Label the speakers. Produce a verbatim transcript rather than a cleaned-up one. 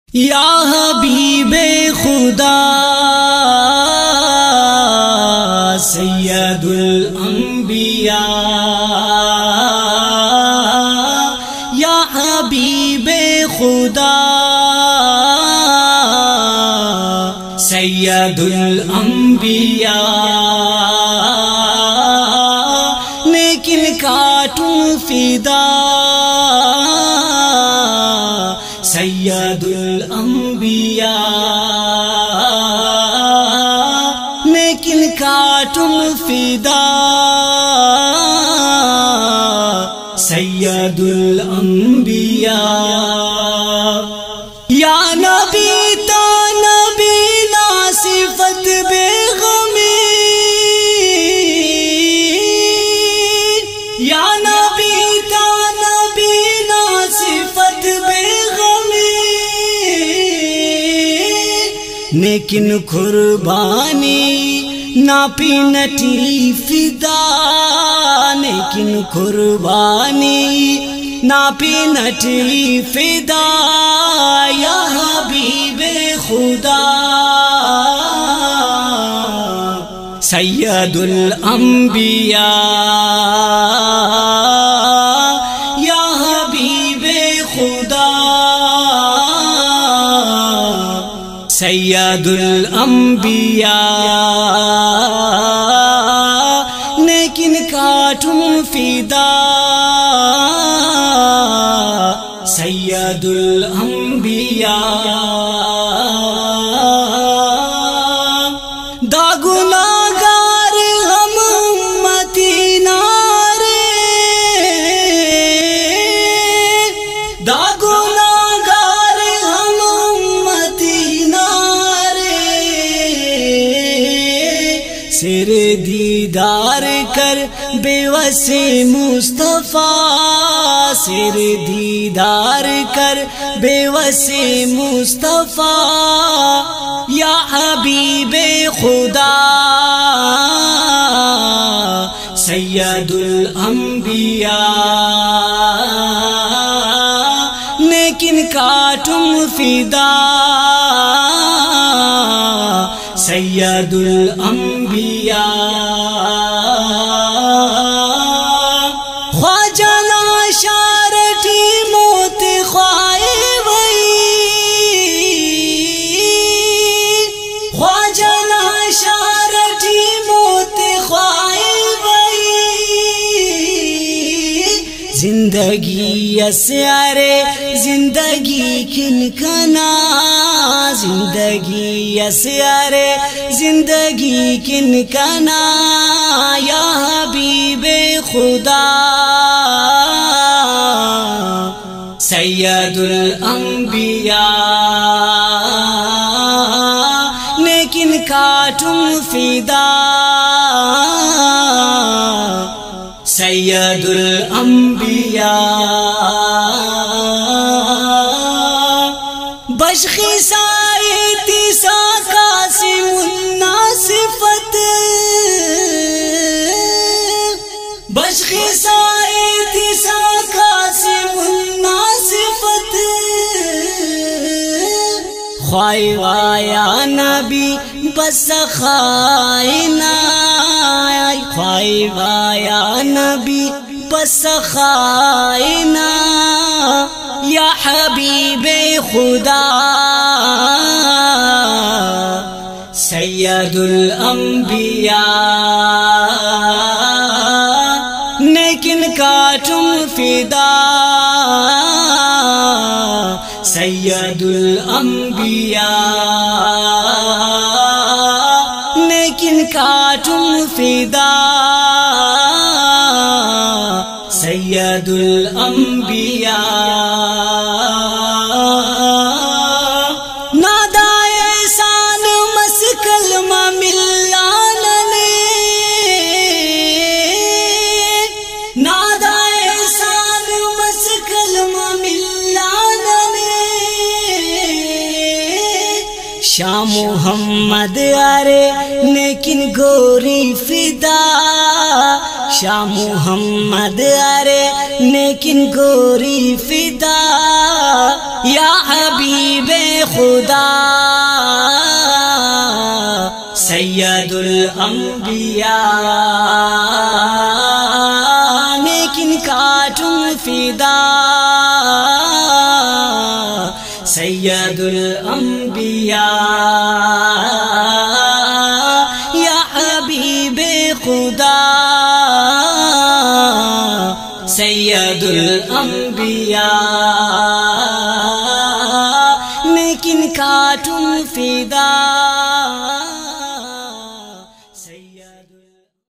Speaker 1: یا حبیب خدا سید الانبیاء، یا حبیب خدا سید الانبیاء، لیکن کاٹوں فدا سید الانبیاء، لیکن کاٹوں فدا سید الانبیاء، یا نبی تا نبی نا صفت بے غمی، یا نبی تا نبی نا صفت بے غمی، لیکن قربانی نا پی نٹی فدا، لیکن قربانی نا پی نٹی فدا، یا حبیب خدا سید الانبیاء، یا حبیب خدا سید الانبیاء، لیکن کاٹوں فدا سید الانبیاء، دا گناہگار ہم امتی نارے، دا گناہگار ہم امتی نارے، سر دیدار کر بے وسِ مصطفیٰ، سر دیدار کر بے وسِ مصطفیٰ، یا حبیب خدا سید الانبیاء، لیکن کاٹوں فدا سید الانبیاء، خواجہ ناشارٹی موت خواہ وئی، خواجہ ناشارٹی موت خواہ وئی، زندگی اسیارے زندگی کن کنا، زندگی اسیارے زندگی کن کنا، یا حبیب خدا سید الانبیاء، لیکن کاٹوں فدا سید الانبیاء، بشخصائے سا قاسم الناصفت، بشخصائے سا قاسم الناصفت، خواہ وایا نبی بس خائنا، خواہ وایا نبی بس خائنا، یا حبیب خدا سید الانبیاء، لیکن کاٹوں فدا سید الانبیاء، لیکن کاٹوں فدا سید الانبیاء، نادا احسان مسکل ملان نے، نادا احسان مسکل ملان نے، شاہ محمد آرے لیکن گوری فدا، شاہ محمد آرے لیکن گوری فدا یا حبیب خدا سید الانبیاء لیکن کا تم فدا سید الانبیاء یا حبیب خدا سید الانبیاء لیکن کا تم فدا